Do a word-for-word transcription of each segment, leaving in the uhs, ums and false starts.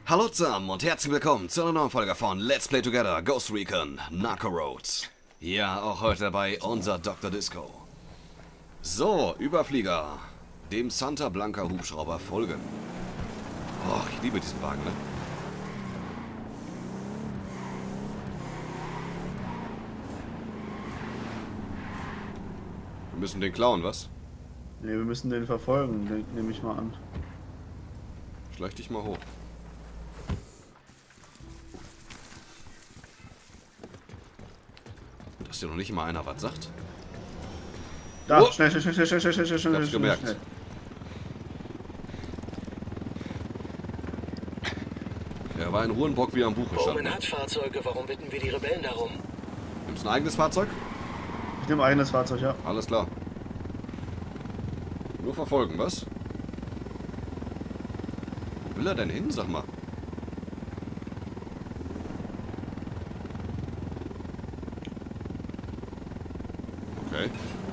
Hallo zusammen und herzlich willkommen zu einer neuen Folge von Let's Play Together Ghost Recon Narco Roads. Ja, auch heute dabei unser Doktor Disco. So, Überflieger. Dem Santa Blanca Hubschrauber folgen. Och, ich liebe diesen Wagen, ne? Wir müssen den klauen, was? Ne, wir müssen den verfolgen, nehme ich mal an. Schleich dich mal hoch. Dass dir noch nicht mal einer was sagt? Da, oh. schnell, schnell, schnell, schnell, schnell, schnell, schnell, Ich schnell, hab's schnell, gemerkt. schnell. Er war in Ruhenburg wie am Buche stand. Bowman hat Fahrzeuge, warum bitten wir die Rebellen darum? Nimmst du ein eigenes Fahrzeug? Ich nehme ein eigenes Fahrzeug, ja. Alles klar. Nur verfolgen, was? Wo will er denn hin, sag mal? Okay.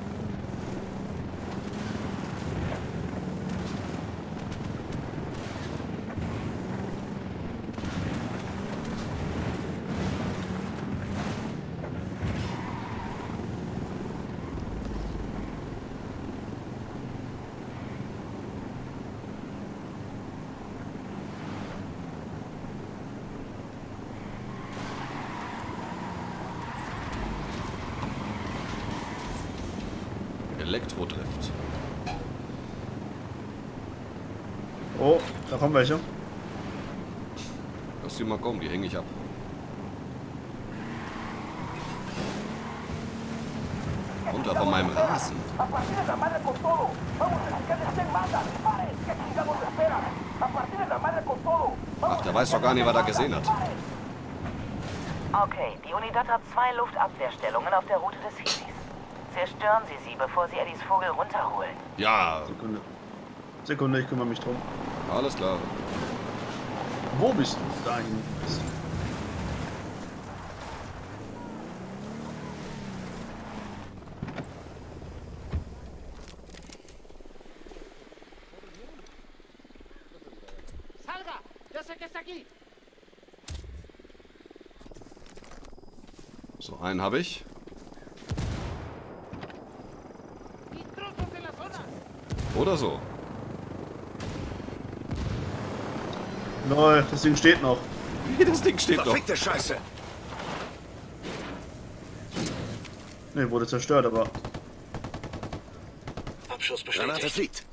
Elektrodrift. Oh, da kommen welche. Lass die mal kommen, die hänge ich ab. Runter von meinem Rasen. Ach, der weiß doch gar nicht, was er gesehen hat. Okay, die Unidad hat zwei Luftabwehrstellungen auf der Route des Helis. Zerstören Sie sie, bevor Sie Eddies Vogel runterholen. Ja, Sekunde. Sekunde, ich kümmere mich drum. alles klar. Wo bist du? Da hinten bist du. ¡Salga! ¡Yo sé que está aquí! So, einen habe ich. ¡Intrusos en la zona! Oder so. Lol, das Ding steht noch. Wie, das Ding steht noch. Verfickte Scheiße! Ne, wurde zerstört, aber. Abschuss Granate bestätigt. fliegt.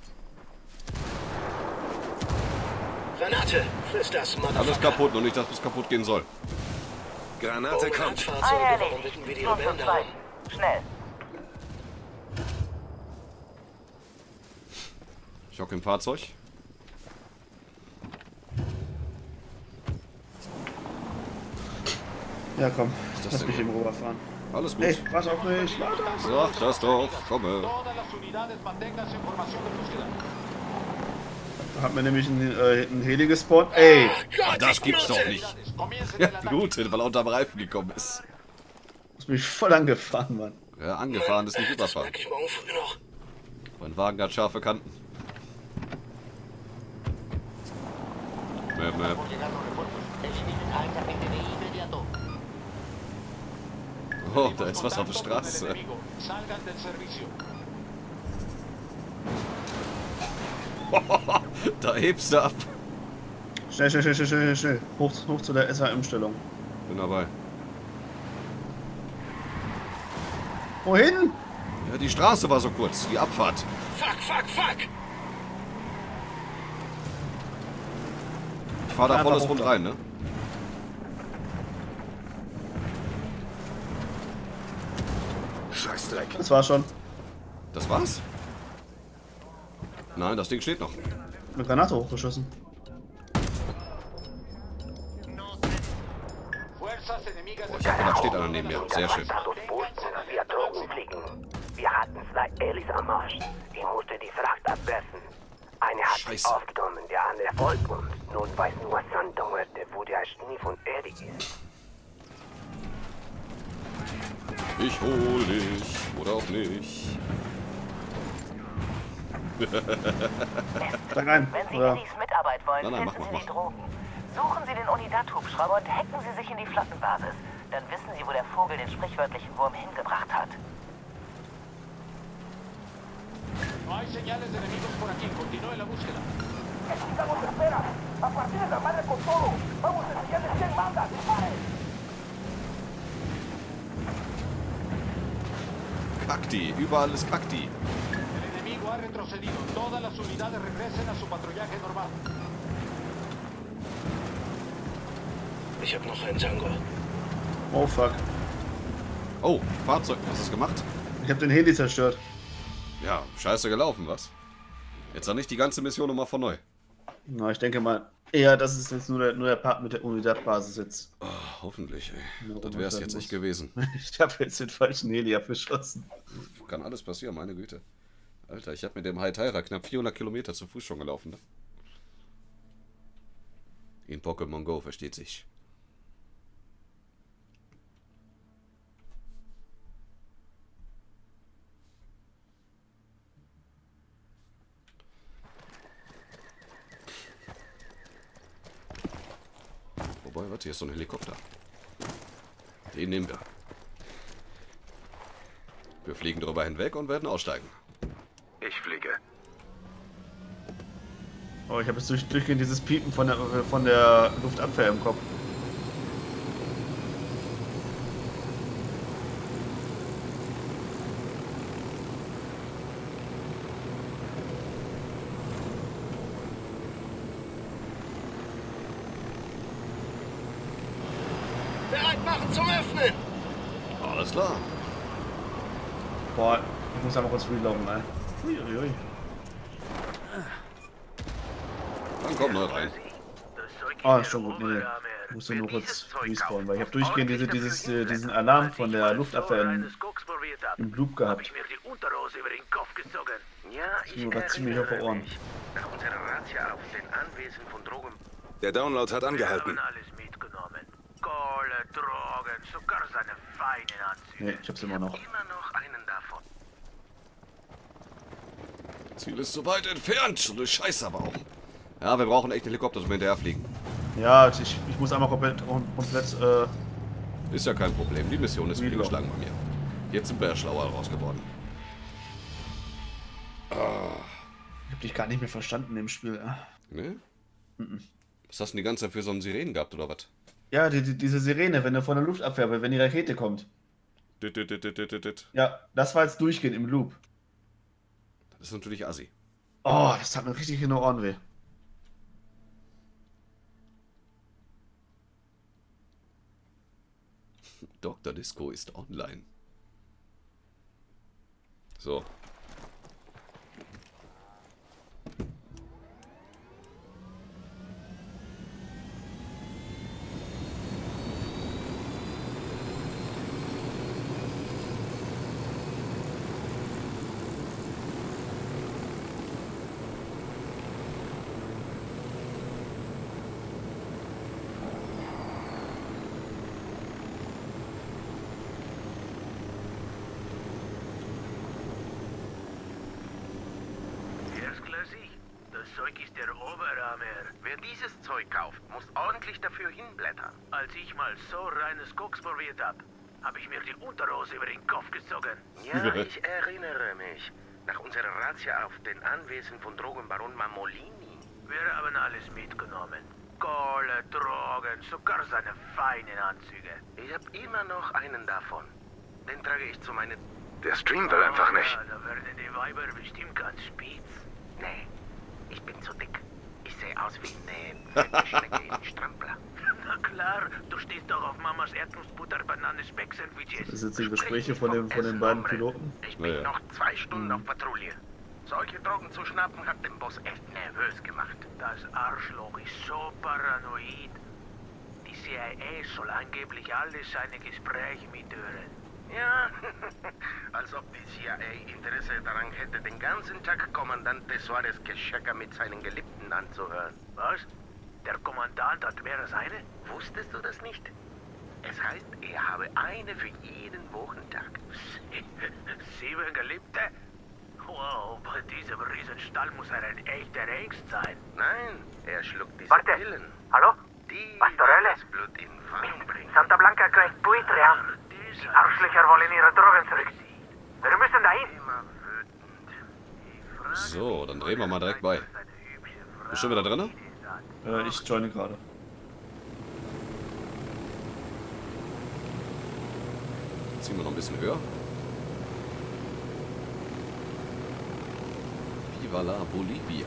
Granate! Friss das, Motherfucker! Alles kaputt, nur nicht, dass es kaputt gehen soll. Granate Bowman hat kommt. Fahrzeuge, Eine warum bitten wir die erledigt. Los Rebellen und darum? zwei. Schnell. Ich hocke im Fahrzeug. Ja, komm, das lass denn mich hier? eben rüberfahren. Alles gut. Ey, warte auf mich, warte. Sag das doch, komme. Todas las unidades manténganse en formación de búsqueda. Da hat mir nämlich ein, äh, ein Heli gespawnt. Ey, Gott, Das ich gibt's blute. doch nicht. Comiencen Ja, el ataque. blutet, weil er unter dem Reifen gekommen ist. hast mich voll angefahren, Mann. Ja, angefahren ist nicht Das überfahren. merke ich morgen früh noch. Mein Wagen hat scharfe Kanten. Map, map. Llegando refuerzos. Eliminen al agente de inmediato. Oh, da ist was auf der Contacto con el Straße. enemigo. Salgan del servicio. Da hebst du ab. Schnell, schnell, schnell, schnell, schnell, schnell. Hoch, hoch zu der S H M-Stellung. Bin dabei. Wohin? Ja, die Straße war so kurz, die Abfahrt. Fuck, fuck, fuck! Ich fahr da Einfach volles Rund runter. rein, ne? Scheißdreck. Das war schon. Das war's? Nein, das Ding steht noch. Eine Granate hochgeschossen. Fuerzas enemigas Boah, ich hab gedacht, steht einer neben mir. Sehr schön. Wussten, dass wir Drogen fliegen. Wir hatten zwei Ellis am Arsch. Ich musste die Fracht abwerfen. Eine hat sich Scheiße. aufgenommen, der andere folgt uns. Nun weiß nur Santa Muerte, wo der Schnee von Eddie ist. Ich hol dich. Oder auch nicht. Steig ein. Wenn Sie Oder? Eddies Mitarbeit wollen, Nein, nein, mach finden mal, Sie die mach. Drogen. Suchen Sie den Unidat-Hubschrauber und hacken Sie sich in die Flottenbasis. Dann wissen Sie, wo der Vogel den sprichwörtlichen Wurm hingebracht hat. No hay señales de enemigos por aquí. Continúe la búsqueda. Kakti, überall ist Kakti. El enemigo ha retrocedido. Todas las unidades regresen a su patrullaje normal. Ich habe noch einen Tango. Oh fuck. Oh, Fahrzeug, was hast du gemacht? Ich habe den Heli zerstört. Ja, scheiße gelaufen, was? Jetzt dann nicht die ganze Mission nochmal von neu. Na, ich denke mal, eher, das ist jetzt nur der, nur der Part mit der Unidat-Basis jetzt. Oh, hoffentlich, ey. Ja, Das wäre es jetzt muss. nicht gewesen. Ich habe jetzt den falschen Heli abgeschossen. Kann alles passieren, meine Güte. Alter, ich habe mit dem Haitaira knapp vierhundert Kilometer zu Fuß schon gelaufen, ne? In Pokémon Go, versteht sich. Wobei, warte, hier ist so ein Helikopter. Den nehmen wir. Wir fliegen drüber hinweg und werden aussteigen. Ich fliege. Oh, ich habe jetzt durch, durchgehend dieses Piepen von der, von der Luftabwehr im Kopf. Bereit machen zum Öffnen! Alles klar. Boah, ich muss einmal kurz reloaden, ey. Uiuiui. Dann komm neu rein. Ah, ist schon gut, nee. Ich muss nur kurz respawnen, weil ich habe durchgehend diese, dieses, äh, diesen Alarm von der Luftabwehr im, im Loop gehabt. Das ging mir grad ziemlich auf die Ohren. Der Download hat angehalten. Kohle, Drogen, sogar seine feinen Anzüge. Nee, ich hab's immer noch. Immer noch einen davon. Ziel ist so weit entfernt. So eine Scheiße aber auch. Ja, wir brauchen echt einen Helikopter, zum hinterher fliegen. Ja, ich, ich muss einmal komplett, komplett äh, Ist ja kein Problem. Die Mission ist Reload. fehlgeschlagen bei mir. Jetzt sind wir ja schlauer raus geworden. ich hab dich gar nicht mehr verstanden im Spiel. Ja, Ne? Was hast du denn die ganze Zeit für so einen Sirenen gehabt, oder was? ja die, die, diese Sirene, wenn du von der Luftabwehr, wenn die Rakete kommt. Dit, dit, dit, dit, dit, dit. Ja, das war jetzt durchgehend im Loop. Das ist natürlich assi. Oh, das tat mir richtig in den Ohren weh. Doktor Disco ist online. So. Das Zeug ist der Oberhammer. Wer dieses Zeug kauft, muss ordentlich dafür hinblättern. Als ich mal so reines Koks probiert hab, habe ich mir die Unterhose über den Kopf gezogen. Ja, ich erinnere mich. Nach unserer Razzia auf den Anwesen von Drogenbaron Mamolini. Wir haben alles mitgenommen. Kohle, Drogen, sogar seine feinen Anzüge. Ich habe immer noch einen davon. Den trage ich zu meinen... Der Stream will einfach nicht. Ja, da werden die Weiber bestimmt ganz spitz. Nee, ich bin zu dick. Ich sehe aus wie eine fette Schnecke im Strampler. Na klar, du stehst doch auf Mamas Erdnussbutter, Banane, Speck-Sandwiches. Das sind die Gespräche von, dem, von den beiden Piloten. Ich bin Naja. noch zwei Stunden auf Patrouille. Solche Drogen zu schnappen hat den Boss echt nervös gemacht. Das Arschloch ist so paranoid. Die C I A soll angeblich alle seine Gespräche mithören. Ja, als ob die C I A Interesse daran hätte, den ganzen Tag Kommandant de Suarez Geschöcker mit seinen Geliebten anzuhören. Was? Der Kommandant hat mehr als eine? Wusstest du das nicht? Es heißt, er habe eine für jeden Wochentag. Sieben Geliebte? Wow, bei diesem Riesenstall muss er ein echter Hengst sein. Nein, er schluckt diese Warte. Pillen. Hallo? Pastorelle. Mist, Santa Blanca kriegt Buitre an. Die Arschlöcher wollen ihre Drogen zurück. Wir müssen dahin. So, dann drehen wir mal direkt bei. Bist du schon wieder drin? Äh, ich joine gerade. Ziehen wir noch ein bisschen höher. Viva la Bolivia.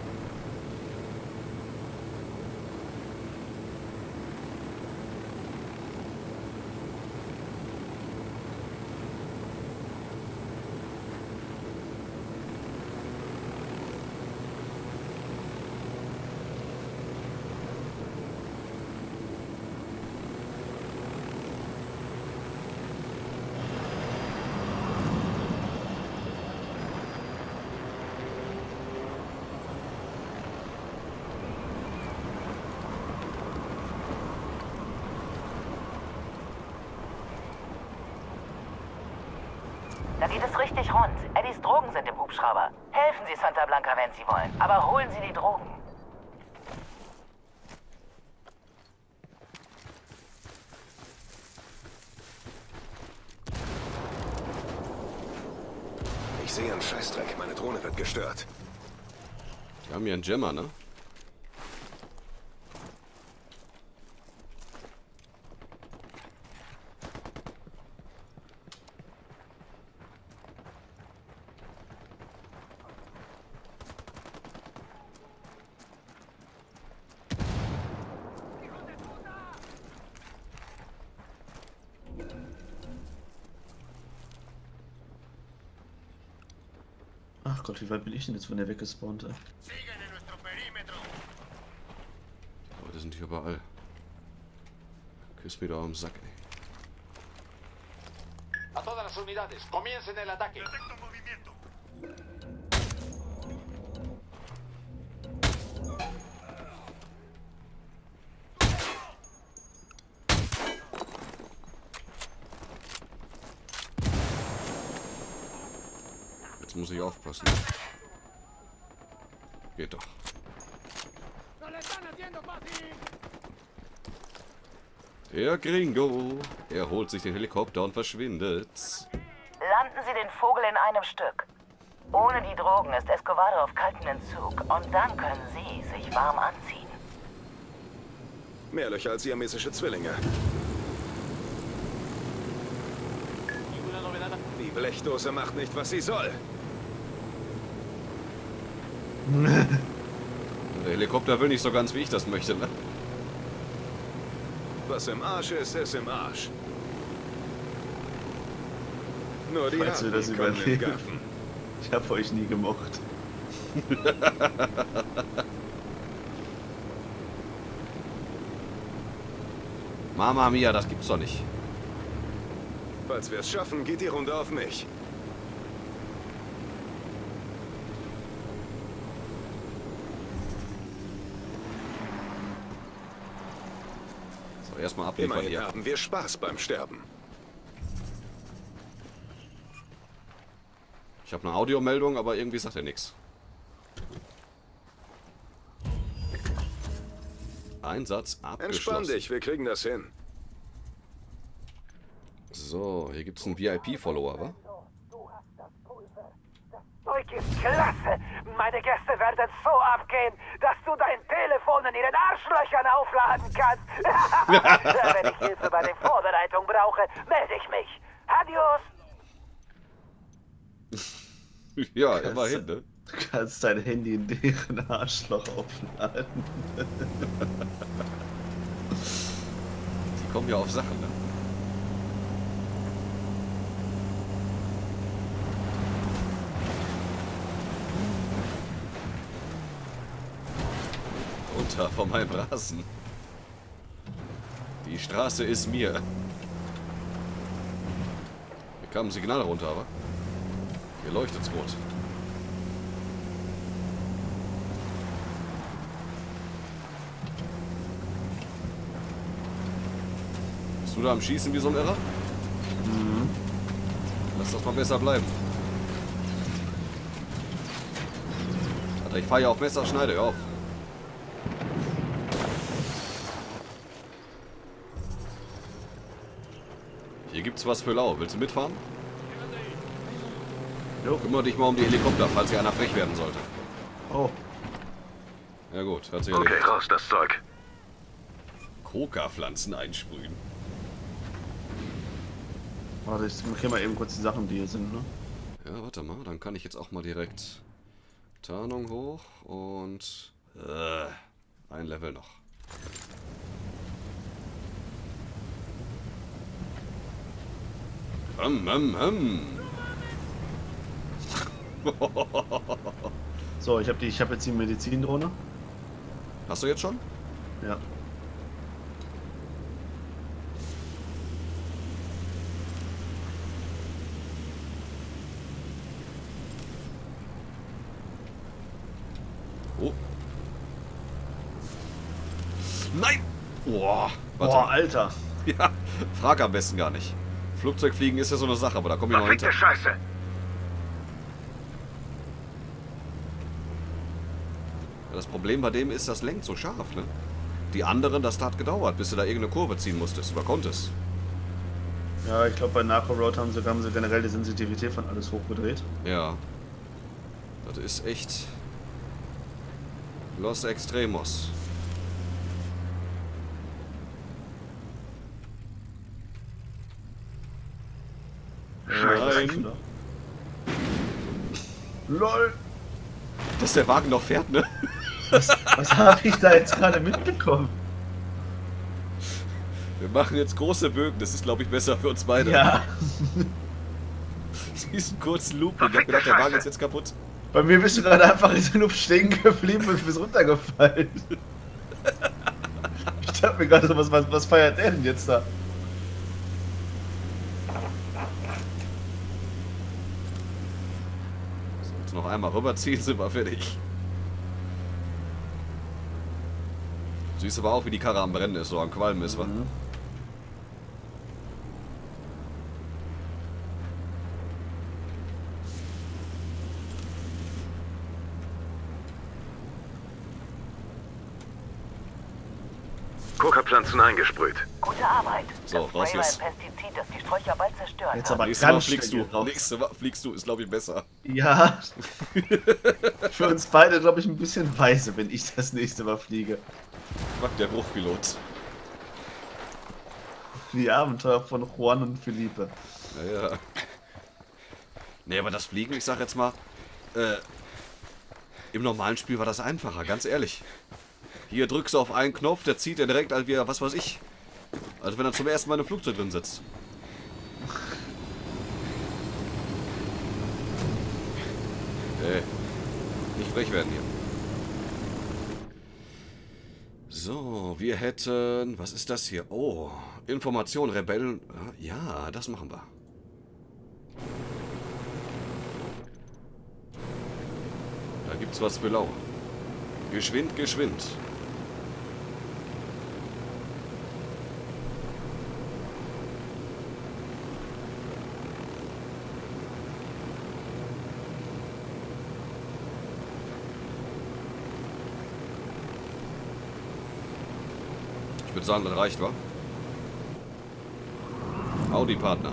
Da geht es richtig rund. Eddies Drogen sind im Hubschrauber. Helfen Sie Santa Blanca, wenn Sie wollen. Aber holen Sie die Drogen. Ich sehe einen Scheißdreck. Meine Drohne wird gestört. Die haben hier einen Jammer, ne? Ach Gott, wie weit bin ich denn jetzt von der weggespawnt? Ey? Oh, die sind hier überall. Küss mir da am Sack, ey. A todas las unidades, comiencen el ataque. Jetzt muss ich aufpassen. Geht doch. Der Gringo. Er holt sich den Helikopter und verschwindet. Landen Sie den Vogel in einem Stück. Ohne die Drogen ist Escovado auf kaltem Entzug. Und dann können Sie sich warm anziehen. Mehr Löcher als siamesische Zwillinge. Die Blechdose macht nicht, was sie soll. Der Helikopter will nicht so ganz, wie ich das möchte, ne? Was im Arsch ist, ist im Arsch. Nur die Falls wir das Harten kommen in überleben. Gaffen. Ich hab euch nie gemocht. Mama mia, das gibt's doch nicht. Falls wir es schaffen, geht die Runde auf mich. So, erstmal abliefern Immerhin hier. haben wir Spaß beim Sterben. Ich habe eine Audiomeldung, aber irgendwie sagt er nichts. Einsatz abgeschlossen. Entspann dich, wir kriegen das hin. So, hier gibt's einen V I P-Follower, wa? Zeug ist klasse. Meine Gäste werden so abgehen, dass du dein Telefon in ihren Arschlöchern aufladen kannst. Wenn ich Hilfe bei der Vorbereitung brauche, melde ich mich. Adios. Ja, immerhin, ne? Du kannst dein Handy in deren Arschloch aufladen. Die kommen ja auf Sachen, ne? Runter von meinem Rasen. Die Straße ist mir. Hier kam ein Signal runter, aber hier leuchtet's rot. Bist du da am Schießen wie so ein Irrer? Mhm. Lass das mal besser bleiben. Alter, ich fahre ja auf Messerschneide, hör auf. gibt's was für lau. Willst du mitfahren? Jo. Kümmere dich mal um die Helikopter, falls hier einer frech werden sollte. Oh. Ja gut, hat sich Okay, erledigt. raus das Zeug. Coca-Pflanzen einsprühen. Warte, ich markiere mal eben kurz die Sachen, die hier sind, ne? Ja, warte mal, dann kann ich jetzt auch mal direkt Tarnung hoch und äh, ein Level noch. Ähm, ähm, ähm. So, ich habe die, ich habe jetzt die Medizindrohne. Hast du jetzt schon? Ja. Oh. Nein! Boah, warte. Boah, Alter. Ja, frag am besten gar nicht. Flugzeugfliegen ist ja so eine Sache, aber da komme ich noch hinter. Verfickte Scheiße. Das Problem bei dem ist, das lenkt so scharf, ne? Die anderen, das hat gedauert, bis du da irgendeine Kurve ziehen musstest oder konntest. Ja, ich glaube, bei Narco Road haben sie, haben sie generell die Sensitivität von alles hochgedreht. Ja. Das ist echt Los Extremos. Nein. LOL! Dass der Wagen noch fährt, ne? Was, was habe ich da jetzt gerade mitbekommen? Wir machen jetzt große Bögen, das ist, glaube ich, besser für uns beide. Ja. Diesen kurzen Loop, ich hab gedacht, der Wagen ist jetzt kaputt. Bei mir bist du gerade einfach in der Luft stehen geblieben und bist runtergefallen. Ich dachte mir gerade so, was, was, was feiert der denn jetzt da? Jetzt noch einmal rüberziehen, sind wir fertig. Du siehst aber auch, wie die Karre am Brennen ist, so am Qualmen ist, wa? Mhm. Coca-Pflanzen eingesprüht. Gute Arbeit. So, das raus Spray war jetzt. ein Pestizid, das die Sträucher bald zerstört Jetzt hat. aber Nächstes Mal ganz fliegst du. schnell raus. Nächstes Mal fliegst du, ist, glaube ich, besser. Ja. Für uns beide, glaube ich, ein bisschen weise, wenn ich das nächste Mal fliege. Macht der Bruchpilot. Die Abenteuer von Juan und Felipe. Ja, ja. Nee, aber das Fliegen, ich sag jetzt mal, äh, im normalen Spiel war das einfacher, ganz ehrlich. Hier drückst du auf einen Knopf, der zieht dir direkt, als wir, was weiß ich. Als wenn er zum ersten Mal in einem Flugzeug drin sitzt. Ey, nicht frech werden hier. So, wir hätten, was ist das hier? Oh, Information, Rebellen. Ja, das machen wir. Da gibt's was für lau. Geschwind, geschwind. Ich würde sagen, das reicht, wa? Audi-Partner.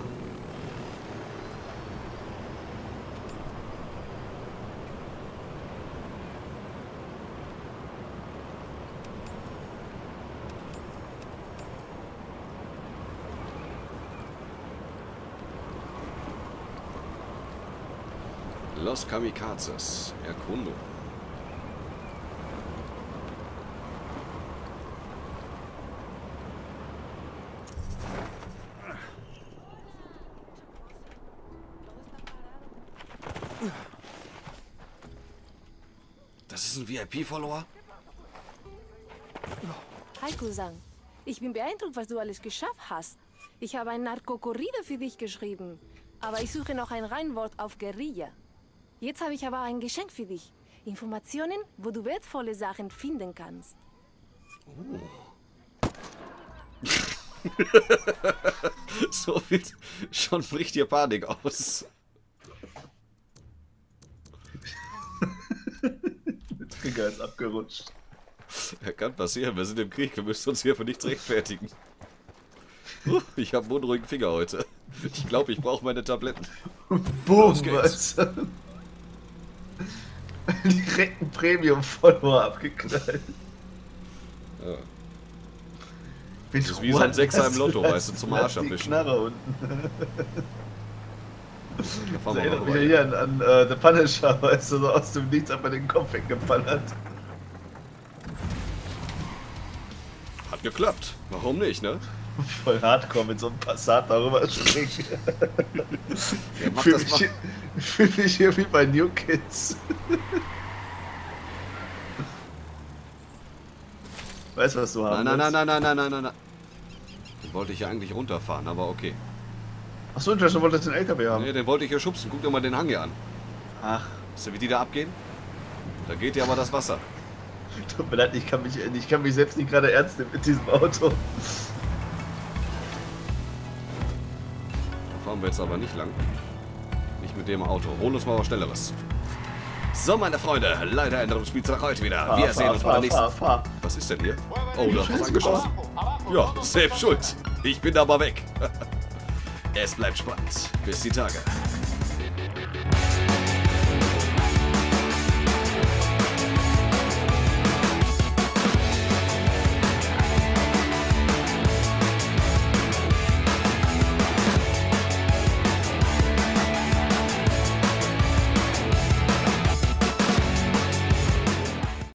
Los Kamikazes. Erkundung. Das ist ein V I P-Follower? Hi Cousin, ich bin beeindruckt, was du alles geschafft hast. Ich habe ein Narco-Corrido für dich geschrieben, aber ich suche noch ein Reinwort auf Guerilla. Jetzt habe ich aber ein Geschenk für dich. Informationen, wo du wertvolle Sachen finden kannst. Oh. So viel, schon bricht dir Panik aus. Der Trigger ist abgerutscht. Ja, kann passieren, wir sind im Krieg, wir müssen uns hier für nichts rechtfertigen. Ich habe einen unruhigen Finger heute. Ich glaube, ich brauche meine Tabletten. Boom, was? Direkt ein Premium-Follower abgeknallt. Ja. Das ist wie so ein Sechser im Lotto, weißt du, zum Arsch abwischen. Da fahren wir erinnert mal mich ja hier an, an uh, The Punisher, weißt du, so aus dem Nichts einfach den Kopf weggeballert. Hat geklappt. Warum nicht, ne? Voll hardcore mit so einem Passat darüber springen. Ja, mach Fühl das mich, fühl mich hier wie bei New Kids. Weißt du, was du haben Nein, nein, willst? nein, nein, nein, nein, nein, nein. Den wollte ich ja eigentlich runterfahren, aber okay. Achso, du wolltest den L K W haben. Ne, den wollte ich ja schubsen. Guck dir mal den Hang hier an. Ach. Weißt du, wie die da abgehen? Da geht ja aber das Wasser. Tut mir leid, ich kann mich, ich kann mich selbst nicht gerade ernst nehmen mit diesem Auto. Da fahren wir jetzt aber nicht lang. Nicht mit dem Auto. Holen uns mal was Schnelleres. So, meine Freunde, leider ändert das Spielzeug heute wieder. Fahr, Wir fahr, sehen uns bei fahr, der nächsten... fahr, fahr. Was ist denn hier? Oh, da ist was angeschossen. Ja, selbst schuld. Ich bin aber weg. Es bleibt spannend. Bis die Tage.